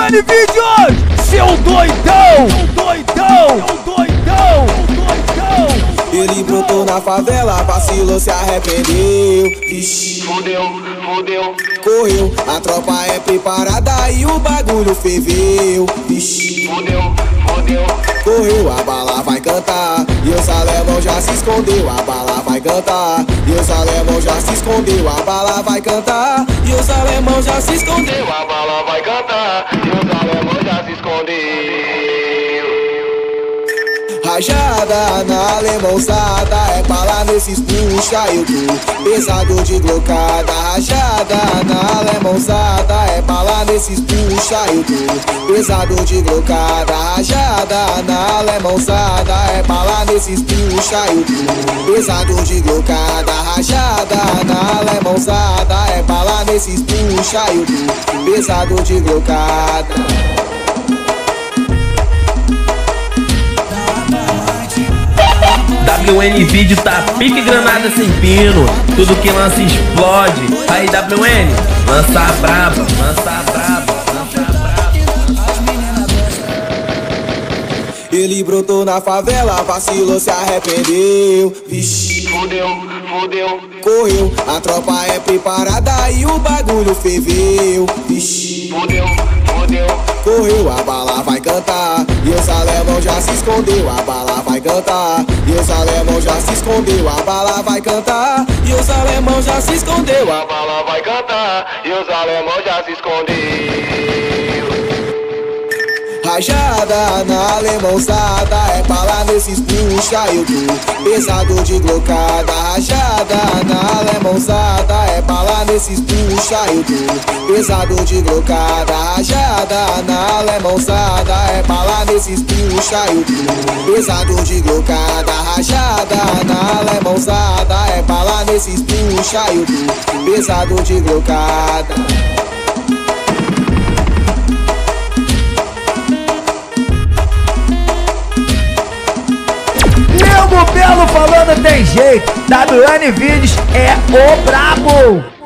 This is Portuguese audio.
WN Vídeos, seu doidão, doidão. Ele brotou na favela, vacilou, se arrependeu. Ixi, Fudeu. correu, a tropa é preparada e o bagulho ferveu. Ixi, Fudeu. correu, a bala vai cantar. E os alemão já se escondeu, a bala vai cantar. E os alemão já se escondeu, a bala vai cantar. E os alemão já se escondeu, A bala vai cantar e os alemães já se escondeu. rajada na alemãozada, é bala nesses puxa, eu tô pesado de glocada. Rajada na alemãozada, é bala nesses puxa, eu tô pesado de glocada. Rajada na alemãozada, é bala nesses puxa, eu tô pesado de glocada. Rajada na alemãozada, é bala nesses puxa, eu tô pesado de glocada. WN Vídeo tá pique granada sem pino, tudo que lança explode. Aí WN, lança a braba. Ele brotou na favela, vacilou, se arrependeu. Vixe, Fudeu. correu, a tropa é preparada e o bagulho ferveu. Vixe, Fudeu. correu, a bala vai cantar. E os alemão já se escondeu, a bala vai cantar. E os alemão já se escondeu, a bala vai cantar. E os alemão já se escondeu, A bala vai cantar e os alemães já se escondeu. rajada na alemãozada, é bala nesses puxa, eu tô pesado de glocada. Rajada na alemãozada, é bala nesses puxa, eu tô pesado de glocada. Rajada na alemãozada, é bala nesses puxa, eu tô pesado de glocada. Rajada na alemãozada, é bala nesses puxa, eu tô pesado de glocada. Nego Belo falando tem jeito, WN Vídeos é o brabo.